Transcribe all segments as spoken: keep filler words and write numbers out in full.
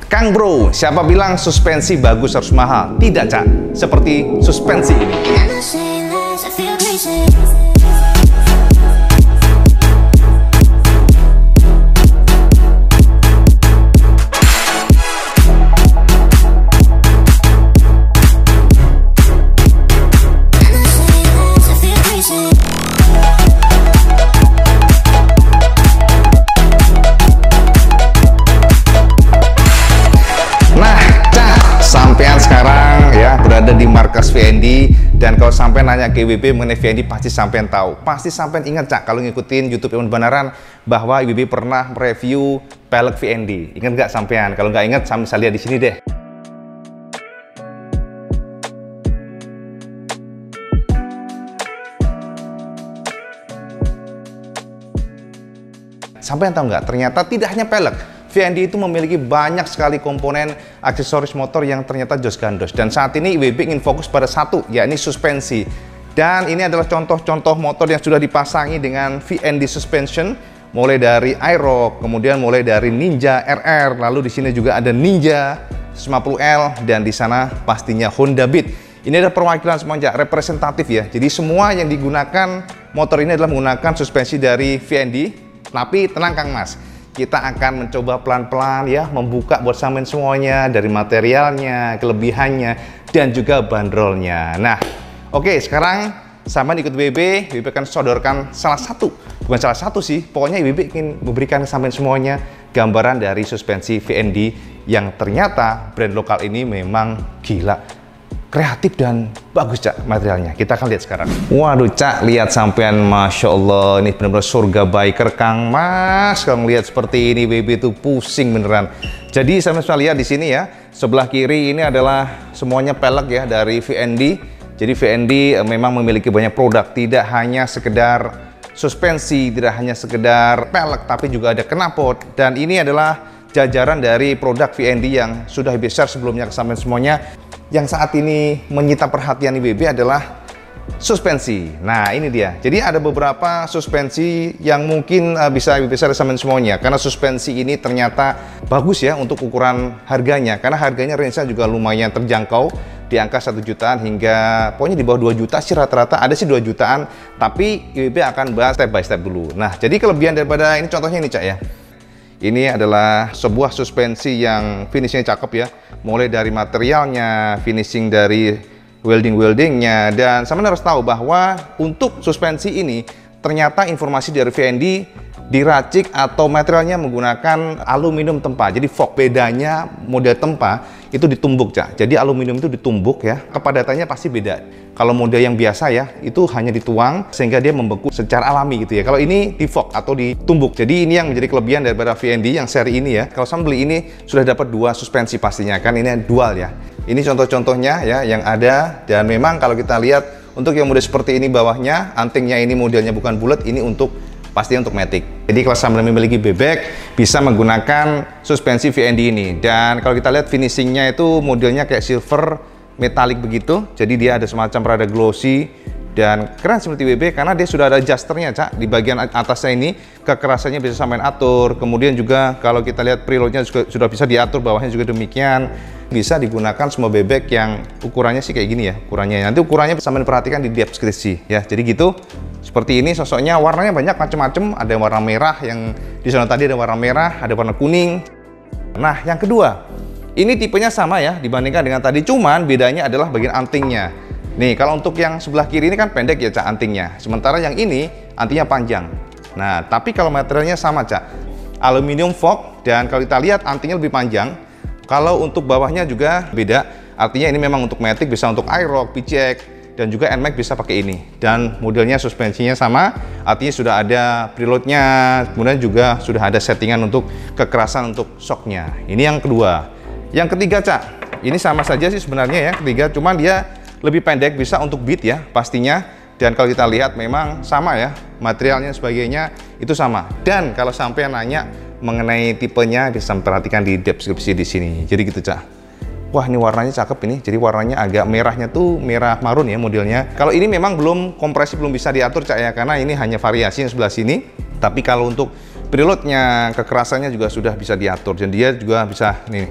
Kang Bro, siapa bilang suspensi bagus harus mahal? Tidak, Cak. Seperti suspensi ini. Sampean sekarang ya berada di markas V N D, dan kalau sampean nanya ke I B B mengenai V N D pasti sampean tahu. Pasti sampean ingat, Cak, kalau ngikutin YouTube Ilmu Benaran bahwa I B B pernah mereview pelek V N D. Ingat nggak sampean? Kalau nggak ingat, sampean bisa lihat di sini deh. Sampean tahu nggak? Ternyata tidak hanya pelek. V N D itu memiliki banyak sekali komponen aksesoris motor yang ternyata jos gandos. Dan saat ini I B B ingin fokus pada satu, yakni suspensi. Dan ini adalah contoh-contoh motor yang sudah dipasangi dengan V N D suspension, mulai dari Aerox, kemudian mulai dari Ninja R R, lalu di sini juga ada Ninja seratus lima puluh L, dan di sana pastinya Honda Beat. Ini adalah perwakilan semuanya representatif ya. Jadi semua yang digunakan motor ini adalah menggunakan suspensi dari V N D. Tapi tenang Kang Mas, kita akan mencoba pelan-pelan ya membuka buat sampean semuanya dari materialnya, kelebihannya, dan juga bandrolnya. Nah, oke, sekarang sampean ikut I B B, I B B akan sodorkan salah satu, bukan salah satu sih, pokoknya I B B ingin memberikan ke sampean semuanya gambaran dari suspensi V N D yang ternyata brand lokal ini memang gila. Kreatif dan bagus, Cak, materialnya. Kita akan lihat sekarang. Waduh, Cak, lihat sampean, Masya Allah, ini benar-benar surga biker Kang Mas. Kalau ngelihat seperti ini, B B itu pusing beneran. Jadi sampean bisa lihat di sini ya, sebelah kiri ini adalah semuanya pelek ya dari V N D. Jadi V N D eh, memang memiliki banyak produk, tidak hanya sekedar suspensi, tidak hanya sekedar pelek, tapi juga ada knalpot. Dan ini adalah jajaran dari produk V N D yang sudah besar sebelumnya ke sampean semuanya. Yang saat ini menyita perhatian I B B adalah suspensi. Nah, ini dia. Jadi ada beberapa suspensi yang mungkin uh, bisa I B B share sama semuanya, karena suspensi ini ternyata bagus ya untuk ukuran harganya, karena harganya range-nya juga lumayan terjangkau di angka satu jutaan hingga pokoknya di bawah dua juta sih rata-rata, ada sih dua jutaan, tapi I B B akan bahas step by step dulu. Nah, jadi kelebihan daripada ini contohnya ini, Cak ya. Ini adalah sebuah suspensi yang finishingnya cakep ya, mulai dari materialnya, finishing dari welding-weldingnya, dan sama harus tahu bahwa untuk suspensi ini ternyata informasi dari V N D diracik atau materialnya menggunakan aluminium tempa. Jadi fork, bedanya model tempa itu ditumbuk, Cak. Jadi aluminium itu ditumbuk ya, kepadatannya pasti beda. Kalau model yang biasa ya, itu hanya dituang sehingga dia membeku secara alami gitu ya. Kalau ini di fork atau ditumbuk. Jadi ini yang menjadi kelebihan daripada V N D yang seri ini ya. Kalau sama beli ini sudah dapat dua suspensi pastinya, kan ini dual ya. Ini contoh-contohnya ya yang ada, dan memang kalau kita lihat untuk yang model seperti ini bawahnya, antingnya ini modelnya bukan bulat, ini untuk pastinya untuk matic. Jadi kalau sambil memiliki bebek bisa menggunakan suspensi V N D ini. Dan kalau kita lihat finishingnya itu modelnya kayak silver metalik begitu. Jadi dia ada semacam rada glossy dan keren seperti B B karena dia sudah ada adjusternya, Cak. Di bagian atasnya ini kekerasannya bisa sampean atur. Kemudian juga kalau kita lihat preloadnya juga sudah bisa diatur, bawahnya juga demikian. Bisa digunakan semua bebek yang ukurannya sih kayak gini ya, ukurannya. Nanti ukurannya sampean perhatikan di deskripsi ya. Jadi gitu. Seperti ini sosoknya, warnanya banyak macam-macam. Ada yang warna merah, yang di sana tadi ada warna merah, ada warna kuning. Nah, yang kedua, ini tipenya sama ya dibandingkan dengan tadi, cuman bedanya adalah bagian antingnya. Nih, kalau untuk yang sebelah kiri ini kan pendek ya, Cak, antingnya. Sementara yang ini antingnya panjang. Nah, tapi kalau materialnya sama, Cak. Aluminium fork, dan kalau kita lihat antingnya lebih panjang. Kalau untuk bawahnya juga beda. Artinya ini memang untuk matic, bisa untuk Aerox, P C X, dan juga N MAX bisa pakai ini. Dan modelnya suspensinya sama, artinya sudah ada preloadnya, kemudian juga sudah ada settingan untuk kekerasan untuk shocknya. Ini yang kedua. Yang ketiga, Cak, ini sama saja sih sebenarnya ya, ketiga, cuman dia lebih pendek, bisa untuk beat ya pastinya. Dan kalau kita lihat memang sama ya, materialnya sebagainya itu sama. Dan kalau sampai nanya mengenai tipenya, bisa perhatikan di deskripsi di sini. Jadi gitu, Cak. Wah, ini warnanya cakep ini. Jadi warnanya agak merahnya tuh merah marun ya modelnya. Kalau ini memang belum kompresi, belum bisa diatur, Cak ya, karena ini hanya variasi yang sebelah sini. Tapi kalau untuk preloadnya, kekerasannya juga sudah bisa diatur, dan dia juga bisa nih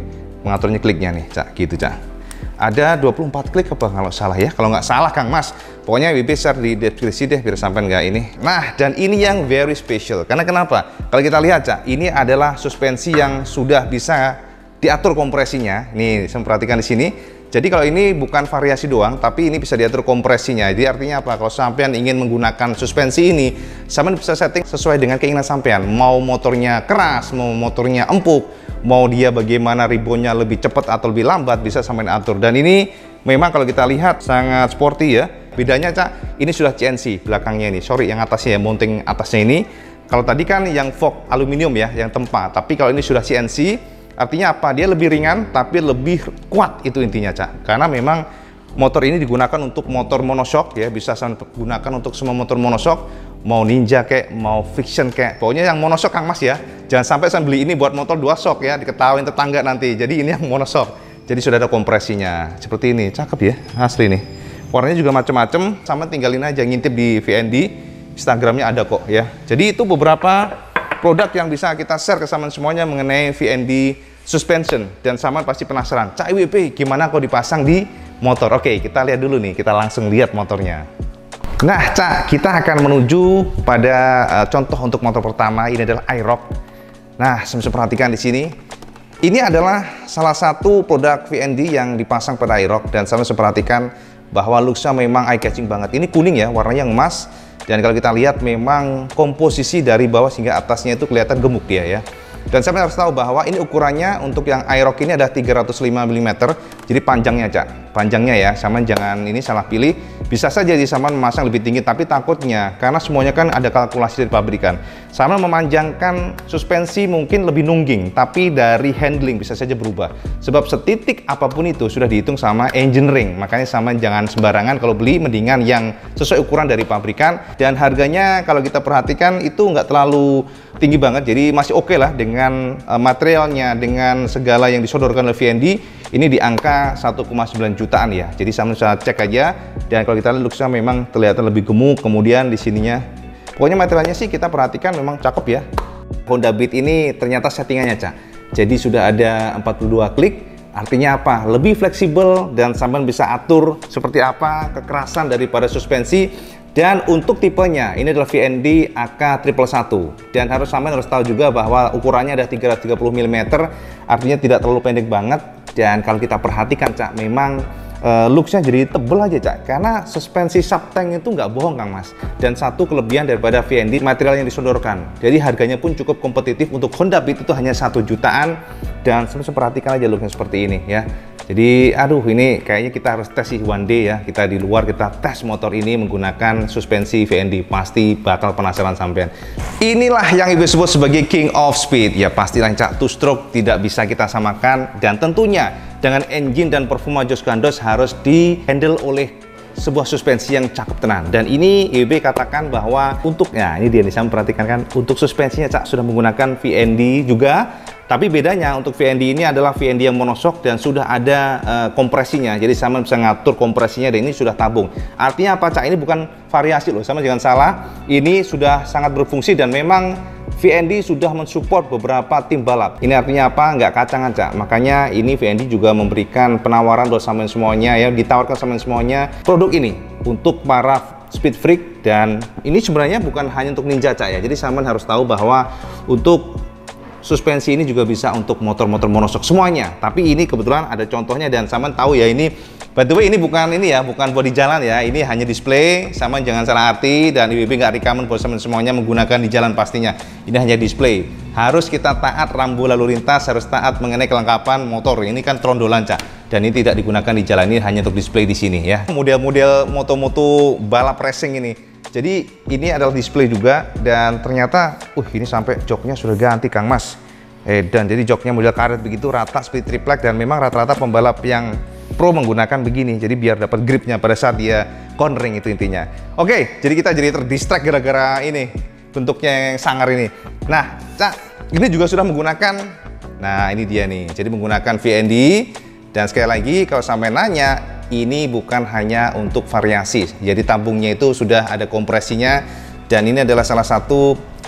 mengaturnya kliknya nih, Cak, gitu, Cak. Ada dua puluh empat klik apa kalau salah ya, kalau nggak salah Kang Mas. Pokoknya W B share di deskripsi deh biar sampai nggak ini. Nah, dan ini yang very special. Karena kenapa? Kalau kita lihat, Cak, ini adalah suspensi yang sudah bisa diatur kompresinya. Nih, saya perhatikan di sini. Jadi kalau ini bukan variasi doang, tapi ini bisa diatur kompresinya. Jadi artinya apa? Kalau sampean ingin menggunakan suspensi ini, sampean bisa setting sesuai dengan keinginan sampean. Mau motornya keras, mau motornya empuk, mau dia bagaimana ribonnya lebih cepat atau lebih lambat, bisa sampean atur. Dan ini memang kalau kita lihat sangat sporty ya. Bedanya, Cak, ini sudah C N C belakangnya ini. Sorry, yang atasnya ya, mounting atasnya ini. Kalau tadi kan yang fork aluminium ya, yang tempa. Tapi kalau ini sudah C N C, artinya apa? Dia lebih ringan tapi lebih kuat, itu intinya, Cak. Karena memang motor ini digunakan untuk motor monoshock ya, bisa saya gunakan untuk semua motor monoshock, mau Ninja kayak, mau Fiction kayak. Pokoknya yang monoshock Kang Mas ya. Jangan sampai saya beli ini buat motor dua shock ya, diketawain tetangga nanti. Jadi ini yang monoshock. Jadi sudah ada kompresinya. Seperti ini, cakep ya, asli nih. Warnanya juga macam-macam, sama tinggalin aja ngintip di V N D. Instagramnya ada kok ya. Jadi itu beberapa produk yang bisa kita share ke saman semuanya mengenai V N D suspension, dan saman pasti penasaran, Cak W P gimana kok dipasang di motor? Oke, kita lihat dulu nih, kita langsung lihat motornya. Nah, Cak, kita akan menuju pada uh, contoh untuk motor pertama. Ini adalah iRock. Nah, saya perhatikan di sini, ini adalah salah satu produk V N D yang dipasang pada iRock, dan saya perhatikan bahwa looks-nya memang eye catching banget. Ini kuning ya, warnanya yang emas. Dan kalau kita lihat memang komposisi dari bawah hingga atasnya itu kelihatan gemuk dia ya. Dan saya harus tahu bahwa ini ukurannya untuk yang iRock ini ada tiga ratus lima milimeter. Jadi panjangnya, Cak. Panjangnya ya, sama jangan ini salah pilih. Bisa saja di sama memasang lebih tinggi, tapi takutnya karena semuanya kan ada kalkulasi dari pabrikan. Sama memanjangkan suspensi mungkin lebih nungging, tapi dari handling bisa saja berubah. Sebab setitik apapun itu sudah dihitung sama engineering. Makanya sama jangan sembarangan kalau beli, mendingan yang sesuai ukuran dari pabrikan. Dan harganya kalau kita perhatikan itu nggak terlalu tinggi banget, jadi masih oke okay lah dengan uh, materialnya, dengan segala yang disodorkan oleh V N D. Ini di angka satu koma sembilan jutaan ya. Jadi sama bisa cek aja. Dan kalau kita lihat looks-nya memang terlihat lebih gemuk. Kemudian di sininya, pokoknya materialnya sih kita perhatikan memang cakep ya. Honda Beat ini ternyata settingannya, Cak. Jadi sudah ada empat puluh dua klik. Artinya apa? Lebih fleksibel dan sampean bisa atur seperti apa kekerasan daripada suspensi. Dan untuk tipenya, ini adalah V N D A K satu satu. Dan harus sampean harus tahu juga bahwa ukurannya ada tiga ratus tiga puluh milimeter. Artinya tidak terlalu pendek banget. Dan kalau kita perhatikan, Cak, memang uh, looks-nya jadi tebel aja, Cak. Karena suspensi subtank itu nggak bohong, Kang Mas. Dan satu kelebihan daripada V N D, material yang disodorkan. Jadi harganya pun cukup kompetitif. Untuk Honda Beat itu hanya satu jutaan. Dan sebenarnya perhatikan aja looknya seperti ini ya. Jadi aduh, ini kayaknya kita harus tes sih one day ya. Kita di luar kita tes motor ini menggunakan suspensi V N D. Pasti bakal penasaran sampean. Inilah yang ibu sebut sebagai King of Speed. Ya pastilah, Cak, two stroke tidak bisa kita samakan. Dan tentunya dengan engine dan performa Josh Gandos harus di handle oleh sebuah suspensi yang cakep tenan. Dan ini I W B katakan bahwa untuk, ya ini dia nih, saya memperhatikan kan, untuk suspensinya, Cak, sudah menggunakan V N D juga. Tapi bedanya untuk V N D ini adalah V N D yang monoshock dan sudah ada uh, kompresinya. Jadi sama bisa ngatur kompresinya, dan ini sudah tabung. Artinya apa, Cak? Ini bukan variasi loh, sama jangan salah. Ini sudah sangat berfungsi dan memang V N D sudah mensupport beberapa tim balap. Ini artinya apa? Nggak kacangan, Cak. Makanya ini V N D juga memberikan penawaran buat sampean semuanya ya, ditawarkan sampean semuanya produk ini untuk para speed freak. Dan ini sebenarnya bukan hanya untuk Ninja, Cak ya. Jadi sampean harus tahu bahwa untuk suspensi ini juga bisa untuk motor-motor monoshock semuanya. Tapi ini kebetulan ada contohnya, dan sampean tahu ya, ini by the way ini bukan ini ya, bukan buat di jalan ya. Ini hanya display, sama jangan salah arti. Dan I W B nggak recommend buat sampean semuanya menggunakan di jalan pastinya. Ini hanya display. Harus kita taat rambu lalu lintas, harus taat mengenai kelengkapan motor. Ini kan trondolan, Cak. Dan ini tidak digunakan di jalan, ini hanya untuk display di sini ya. Model-model moto-moto balap racing ini. Jadi ini adalah display juga, dan ternyata uh ini sampai joknya sudah ganti, Kang Mas. Eh dan jadi joknya model karet begitu, rata split triplek, dan memang rata-rata pembalap yang pro menggunakan begini. Jadi biar dapat gripnya pada saat dia cornering, itu intinya. Oke, jadi kita jadi terdistract gara-gara ini bentuknya yang sangar ini. Nah, Cak, ini juga sudah menggunakan, nah ini dia nih. Jadi menggunakan V N D, dan sekali lagi kalau sampai nanya, ini bukan hanya untuk variasi. Jadi tabungnya itu sudah ada kompresinya, dan ini adalah salah satu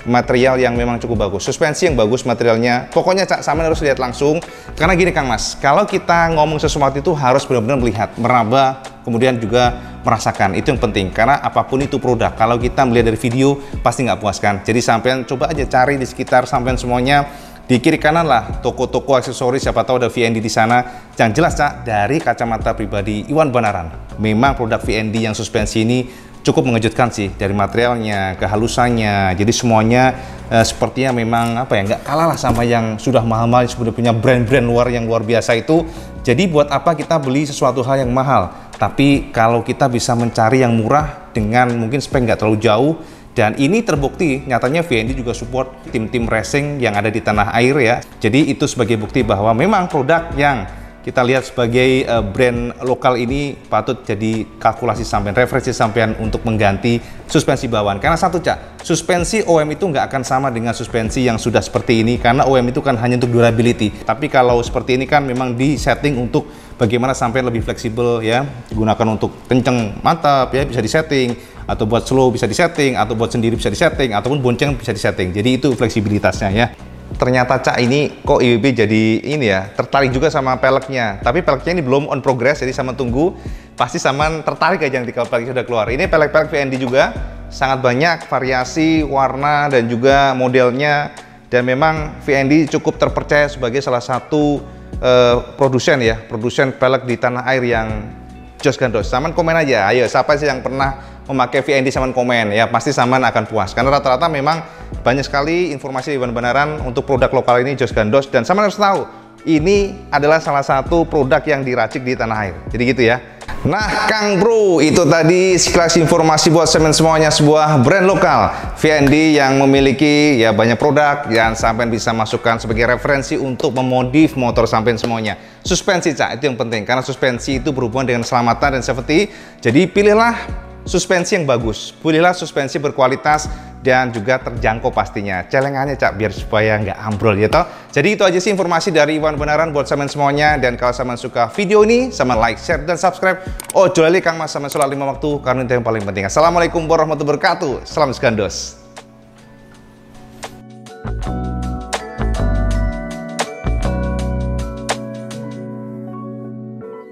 material yang memang cukup bagus, suspensi yang bagus materialnya. Pokoknya Cak, sama harus lihat langsung. Karena gini Kang Mas, kalau kita ngomong sesuatu itu harus benar-benar melihat, meraba, kemudian juga merasakan. Itu yang penting, karena apapun itu produk, kalau kita melihat dari video pasti nggak puaskan. Jadi sampean coba aja cari di sekitar sampean semuanya, di kiri kanan lah toko-toko aksesoris, siapa tahu ada V N D di sana. Yang jelas Cak, dari kacamata pribadi Iwan Banaran, memang produk V N D yang suspensi ini cukup mengejutkan sih, dari materialnya, kehalusannya. Jadi semuanya eh, sepertinya memang apa ya, nggak kalah lah sama yang sudah mahal-mahal, sudah punya brand-brand luar yang luar biasa itu. Jadi buat apa kita beli sesuatu hal yang mahal? Tapi kalau kita bisa mencari yang murah dengan mungkin spek nggak terlalu jauh, dan ini terbukti nyatanya V N D juga support tim-tim racing yang ada di tanah air ya. Jadi itu sebagai bukti bahwa memang produk yang kita lihat sebagai uh, brand lokal ini patut jadi kalkulasi sampean, referensi sampean untuk mengganti suspensi bawaan. Karena satu Cak, suspensi O M itu nggak akan sama dengan suspensi yang sudah seperti ini, karena O M itu kan hanya untuk durability. Tapi kalau seperti ini kan memang di setting untuk bagaimana sampean lebih fleksibel ya, digunakan untuk kenceng mantap ya, bisa disetting, atau buat slow bisa disetting, atau buat sendiri bisa disetting, ataupun bonceng bisa disetting. Jadi itu fleksibilitasnya ya. Ternyata Cak, ini kok I W B jadi ini ya, tertarik juga sama peleknya. Tapi peleknya ini belum on progress, jadi sama tunggu. Pasti sama tertarik aja nanti kalau peleknya sudah keluar. Ini pelek-pelek V N D juga, sangat banyak variasi, warna, dan juga modelnya. Dan memang V N D cukup terpercaya sebagai salah satu uh, produsen ya, produsen pelek di tanah air yang jos gandos. Saman komen aja, ayo siapa sih yang pernah memakai V N D, saman komen ya, pasti saman akan puas. Karena rata-rata memang banyak sekali informasi Iwan Banaran untuk produk lokal ini jos gandos, dan saman harus tahu ini adalah salah satu produk yang diracik di tanah air. Jadi gitu ya. Nah Kang Bro, itu tadi sekilas informasi buat semen semuanya, sebuah brand lokal V N D yang memiliki ya banyak produk yang sampean bisa masukkan sebagai referensi untuk memodif motor sampean semuanya. Suspensi Cak, itu yang penting, karena suspensi itu berhubungan dengan keselamatan dan safety. Jadi pilihlah suspensi yang bagus, pilihlah suspensi berkualitas dan juga terjangkau pastinya. Celengannya Cak, biar supaya nggak ambrol ya toh. Jadi itu aja sih informasi dari Iwan Banaran buat saman semuanya. Dan kalau saman suka video ini, saman like, share, dan subscribe. Oh, juali Kang Mas saman selalu lima waktu, karena itu yang paling penting. Assalamualaikum warahmatullahi wabarakatuh. Salam Segandos.